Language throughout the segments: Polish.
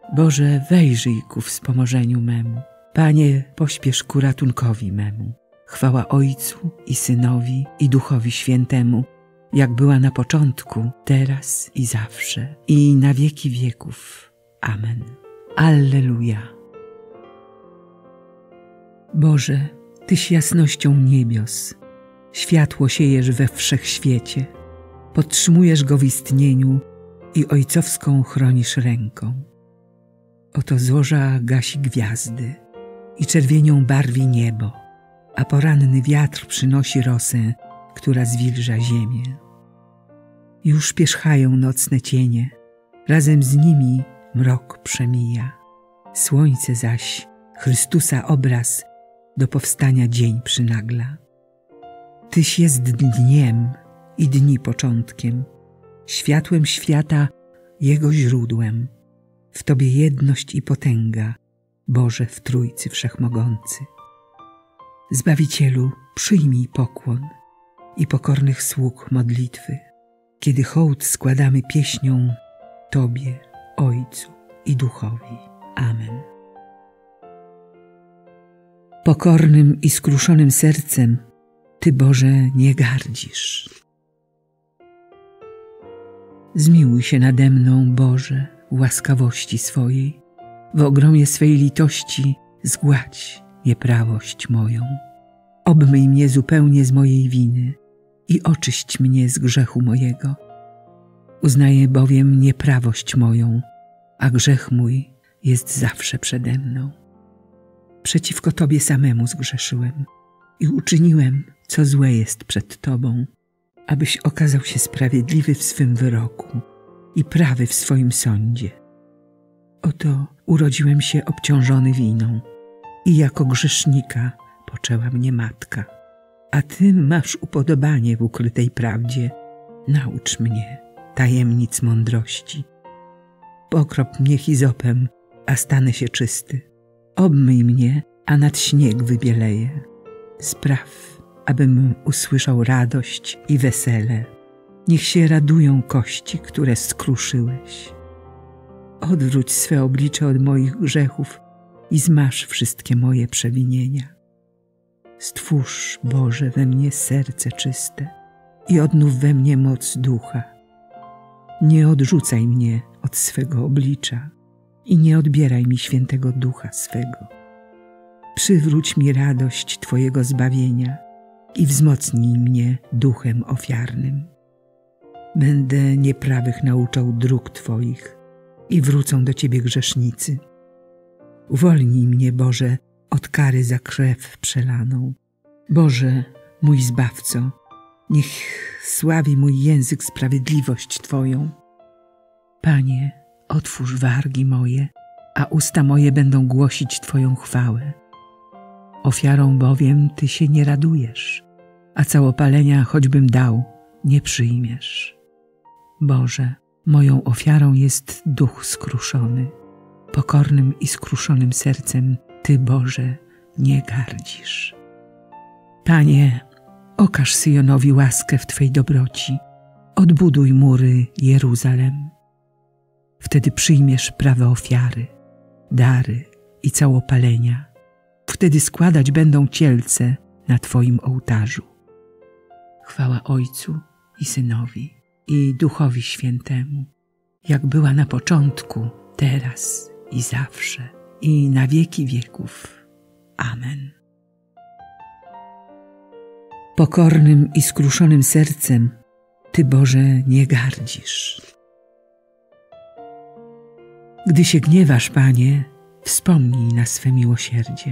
Boże, wejrzyj ku wspomożeniu memu. Panie, pośpiesz ku ratunkowi memu. Chwała Ojcu i Synowi, i Duchowi Świętemu, jak była na początku, teraz i zawsze, i na wieki wieków. Amen. Alleluja. Boże, Tyś jasnością niebios, światło siejesz we wszechświecie, podtrzymujesz go w istnieniu i ojcowską chronisz ręką. Oto zorza gasi gwiazdy i czerwienią barwi niebo, a poranny wiatr przynosi rosę, która zwilża ziemię. Już pierzchają nocne cienie, razem z nimi mrok przemija. Słońce zaś, Chrystusa obraz, do powstania dzień przynagla. Tyś jest dniem i dni początkiem, światłem świata, Jego źródłem. W Tobie jedność i potęga, Boże w Trójcy Wszechmogący. Zbawicielu, przyjmij pokłon i pokornych sług modlitwy, kiedy hołd składamy pieśnią Tobie, Ojcu i Duchowi. Amen. Pokornym i skruszonym sercem Ty, Boże, nie gardzisz. Zmiłuj się nade mną, Boże, w łaskawości swojej, w ogromie swej litości zgładź nieprawość moją. Obmyj mnie zupełnie z mojej winy i oczyść mnie z grzechu mojego. Uznaję bowiem nieprawość moją, a grzech mój jest zawsze przede mną. Przeciwko Tobie samemu zgrzeszyłem i uczyniłem, co złe jest przed Tobą, abyś okazał się sprawiedliwy w swym wyroku i prawy w swoim sądzie. Oto urodziłem się obciążony winą i jako grzesznika poczęła mnie matka. A Ty masz upodobanie w ukrytej prawdzie. Naucz mnie tajemnic mądrości. Pokrop mnie hizopem, a stanę się czysty. Obmyj mnie, a nad śnieg wybieleję. Spraw, abym usłyszał radość i wesele. Niech się radują kości, które skruszyłeś. Odwróć swe oblicze od moich grzechów i zmaż wszystkie moje przewinienia. Stwórz, Boże, we mnie serce czyste i odnów we mnie moc ducha. Nie odrzucaj mnie od swego oblicza i nie odbieraj mi świętego ducha swego. Przywróć mi radość Twojego zbawienia i wzmocnij mnie duchem ofiarnym. Będę nieprawych nauczał dróg Twoich i wrócą do Ciebie grzesznicy. Uwolnij mnie, Boże, od kary za krew przelaną. Boże, mój Zbawco, niech sławi mój język sprawiedliwość Twoją. Panie, otwórz wargi moje, a usta moje będą głosić Twoją chwałę. Ofiarą bowiem Ty się nie radujesz, a całopalenia choćbym dał, nie przyjmiesz. Boże, moją ofiarą jest duch skruszony. Pokornym i skruszonym sercem Ty, Boże, nie gardzisz. Panie, okaż Syjonowi łaskę w Twej dobroci. Odbuduj mury Jeruzalem. Wtedy przyjmiesz prawe ofiary, dary i całopalenia. Wtedy składać będą cielce na Twoim ołtarzu. Chwała Ojcu i Synowi, i Duchowi Świętemu, jak była na początku, teraz i zawsze, i na wieki wieków. Amen. Pokornym i skruszonym sercem Ty, Boże, nie gardzisz. Gdy się gniewasz, Panie, wspomnij na swe miłosierdzie.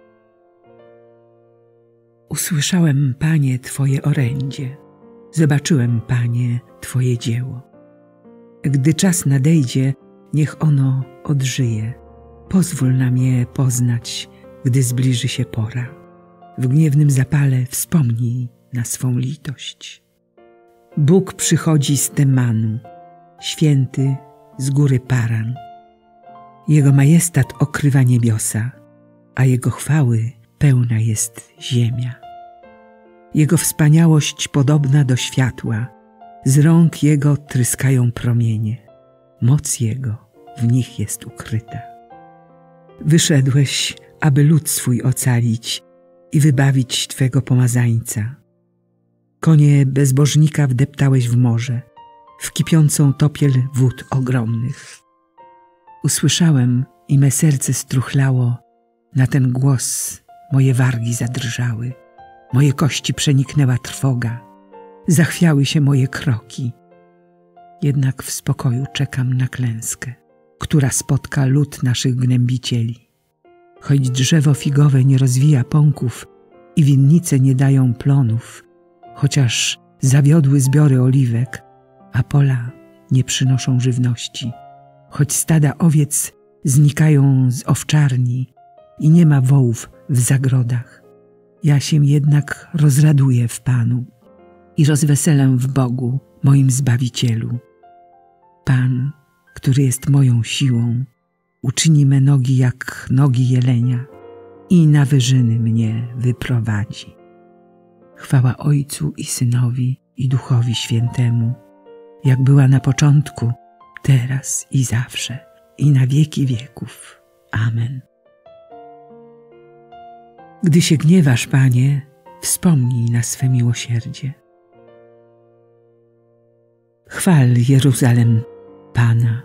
Usłyszałem, Panie, Twoje orędzie, zobaczyłem, Panie, Twoje dzieło. Gdy czas nadejdzie, niech ono odżyje. Pozwól nam je poznać, gdy zbliży się pora. W gniewnym zapale wspomnij na swą litość. Bóg przychodzi z Temanu, święty z góry Paran. Jego majestat okrywa niebiosa, a Jego chwały pełna jest ziemia. Jego wspaniałość podobna do światła, z rąk Jego tryskają promienie. Moc Jego w nich jest ukryta. Wyszedłeś, aby lud swój ocalić i wybawić Twego pomazańca. Konie bezbożnika wdeptałeś w morze, w kipiącą topiel wód ogromnych. Usłyszałem i me serce struchlało, na ten głos moje wargi zadrżały, moje kości przeniknęła trwoga, zachwiały się moje kroki. Jednak w spokoju czekam na klęskę, która spotka lud naszych gnębicieli. Choć drzewo figowe nie rozwija pąków i winnice nie dają plonów, chociaż zawiodły zbiory oliwek, a pola nie przynoszą żywności, choć stada owiec znikają z owczarni i nie ma wołów w zagrodach, ja się jednak rozraduję w Panu i rozweselę w Bogu, moim Zbawicielu. Pan, który jest moją siłą, uczyni me nogi jak nogi jelenia i na wyżyny mnie wyprowadzi. Chwała Ojcu i Synowi i Duchowi Świętemu, jak była na początku, teraz i zawsze, i na wieki wieków. Amen. Gdy się gniewasz, Panie, wspomnij na swe miłosierdzie. Chwal Jeruzalem Pana.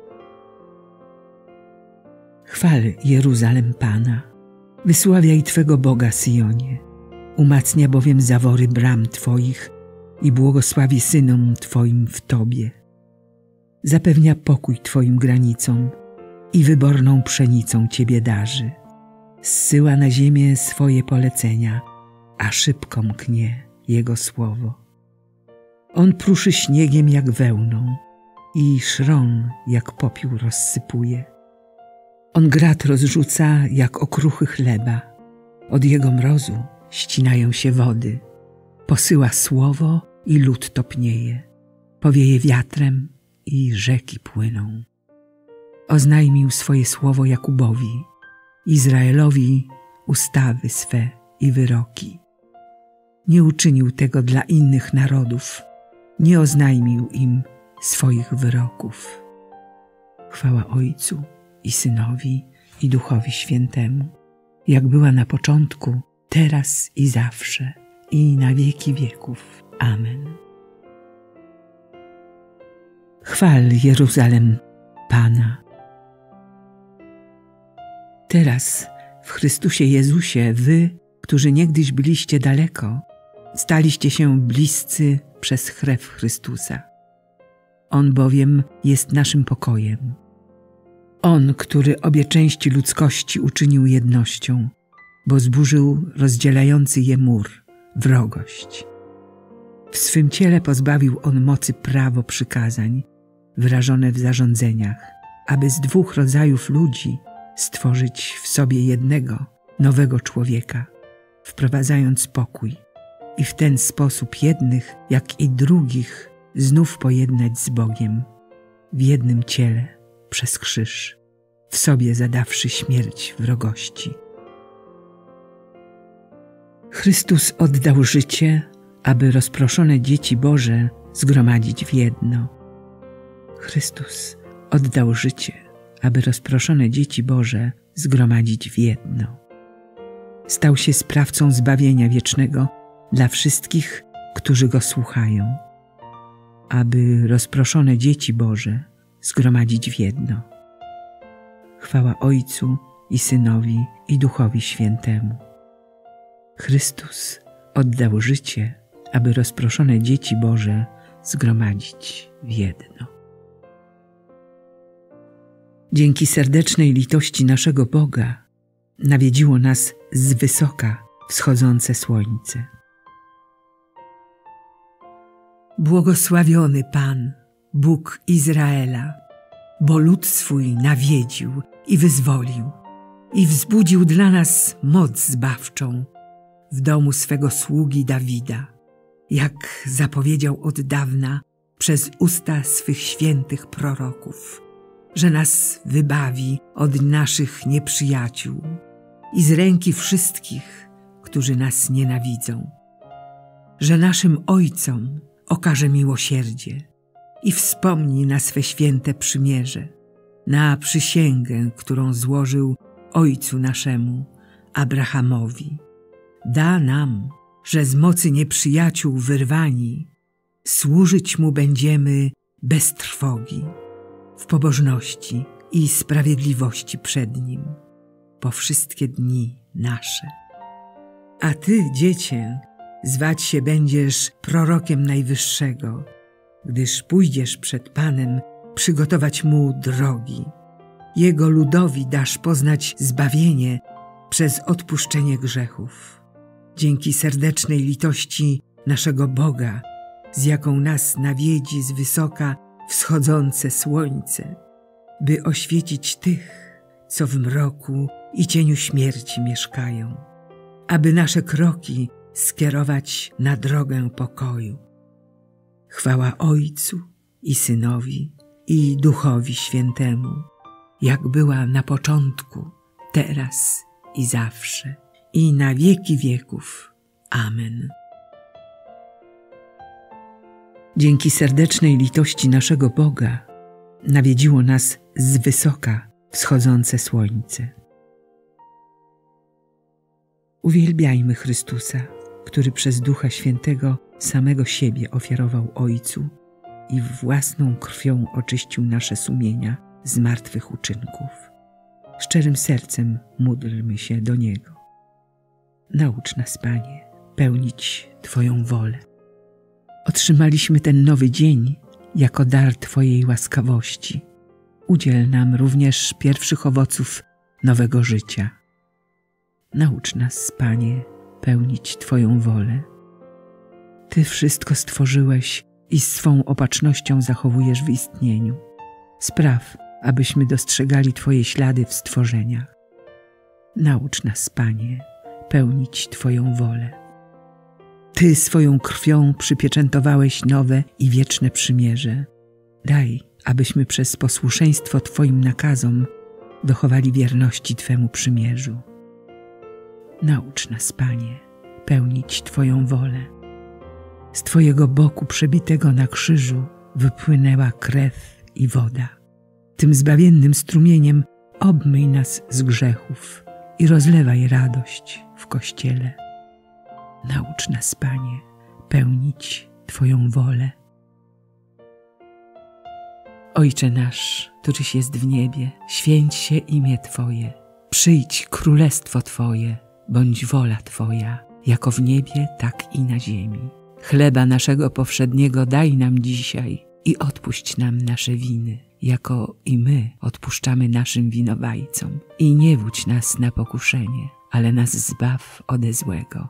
Chwal Jeruzalem Pana. Wysławiaj Twego Boga, Syjonie. Umacnia bowiem zawory bram Twoich i błogosławi synom Twoim w Tobie. Zapewnia pokój Twoim granicom i wyborną pszenicą Ciebie darzy. Zsyła na ziemię swoje polecenia, a szybko mknie Jego słowo. On pruszy śniegiem jak wełną i szron jak popiół rozsypuje. On grat rozrzuca jak okruchy chleba. Od Jego mrozu ścinają się wody. Posyła słowo i lód topnieje. Powieje wiatrem i rzeki płyną. Oznajmił swoje słowo Jakubowi, Izraelowi ustawy swe i wyroki. Nie uczynił tego dla innych narodów, nie oznajmił im swoich wyroków. Chwała Ojcu i Synowi i Duchowi Świętemu, jak była na początku, teraz i zawsze, i na wieki wieków. Amen. Chwal Jeruzalem Pana. Teraz w Chrystusie Jezusie wy, którzy niegdyś byliście daleko, staliście się bliscy przez krew Chrystusa. On bowiem jest naszym pokojem. On, który obie części ludzkości uczynił jednością, bo zburzył rozdzielający je mur, wrogość. W swym ciele pozbawił on mocy prawo przykazań, wyrażone w zarządzeniach, aby z dwóch rodzajów ludzi stworzyć w sobie jednego, nowego człowieka, wprowadzając pokój i w ten sposób jednych, jak i drugich znów pojednać z Bogiem w jednym ciele przez krzyż, w sobie zadawszy śmierć wrogości. Chrystus oddał życie, aby rozproszone dzieci Boże zgromadzić w jedno. Chrystus oddał życie, aby rozproszone dzieci Boże zgromadzić w jedno. Stał się sprawcą zbawienia wiecznego dla wszystkich, którzy Go słuchają, aby rozproszone dzieci Boże zgromadzić w jedno. Chwała Ojcu i Synowi i Duchowi Świętemu. Chrystus oddał życie, aby rozproszone dzieci Boże zgromadzić w jedno. Dzięki serdecznej litości naszego Boga nawiedziło nas z wysoka wschodzące słońce. Błogosławiony Pan, Bóg Izraela, bo lud swój nawiedził i wyzwolił i wzbudził dla nas moc zbawczą w domu swego sługi Dawida, jak zapowiedział od dawna przez usta swych świętych proroków, że nas wybawi od naszych nieprzyjaciół i z ręki wszystkich, którzy nas nienawidzą, że naszym ojcom okaże miłosierdzie i wspomni na swe święte przymierze, na przysięgę, którą złożył ojcu naszemu, Abrahamowi. Da nam, że z mocy nieprzyjaciół wyrwani, służyć Mu będziemy bez trwogi, w pobożności i sprawiedliwości przed Nim, po wszystkie dni nasze. A Ty, Dziecię, zwać się będziesz prorokiem Najwyższego, gdyż pójdziesz przed Panem przygotować Mu drogi. Jego ludowi dasz poznać zbawienie przez odpuszczenie grzechów. Dzięki serdecznej litości naszego Boga, z jaką nas nawiedzi z wysoka wschodzące słońce, by oświecić tych, co w mroku i cieniu śmierci mieszkają, aby nasze kroki skierować na drogę pokoju. Chwała Ojcu i Synowi i Duchowi Świętemu, jak była na początku, teraz i zawsze, i na wieki wieków. Amen. Dzięki serdecznej litości naszego Boga nawiedziło nas z wysoka wschodzące słońce. Uwielbiajmy Chrystusa, który przez Ducha Świętego samego siebie ofiarował Ojcu i własną krwią oczyścił nasze sumienia z martwych uczynków. Szczerym sercem módlmy się do Niego. Naucz nas, Panie, pełnić Twoją wolę. Otrzymaliśmy ten nowy dzień jako dar Twojej łaskawości. Udziel nam również pierwszych owoców nowego życia. Naucz nas, Panie, pełnić Twoją wolę. Ty wszystko stworzyłeś i swą opatrznością zachowujesz w istnieniu. Spraw, abyśmy dostrzegali Twoje ślady w stworzeniach. Naucz nas, Panie, pełnić Twoją wolę. Ty swoją krwią przypieczętowałeś nowe i wieczne przymierze. Daj, abyśmy przez posłuszeństwo Twoim nakazom dochowali wierności Twemu przymierzu. Naucz nas, Panie, pełnić Twoją wolę. Z Twojego boku przebitego na krzyżu wypłynęła krew i woda. Tym zbawiennym strumieniem obmyj nas z grzechów i rozlewaj radość w Kościele. Naucz nas, Panie, pełnić Twoją wolę. Ojcze nasz, któryś jest w niebie, święć się imię Twoje. Przyjdź królestwo Twoje, bądź wola Twoja, jako w niebie, tak i na ziemi. Chleba naszego powszedniego daj nam dzisiaj i odpuść nam nasze winy, jako i my odpuszczamy naszym winowajcom. I nie wódź nas na pokuszenie, ale nas zbaw ode złego.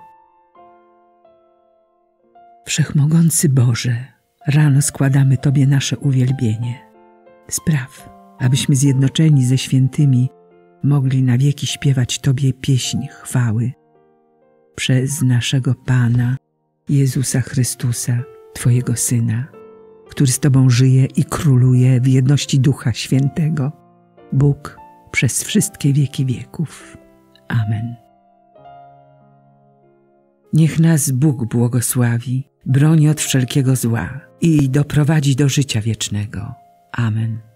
Wszechmogący Boże, rano składamy Tobie nasze uwielbienie. Spraw, abyśmy zjednoczeni ze świętymi mogli na wieki śpiewać Tobie pieśń chwały. Przez naszego Pana, Jezusa Chrystusa, Twojego Syna, który z Tobą żyje i króluje w jedności Ducha Świętego, Bóg przez wszystkie wieki wieków. Amen. Niech nas Bóg błogosławi, broni od wszelkiego zła i doprowadzi do życia wiecznego. Amen.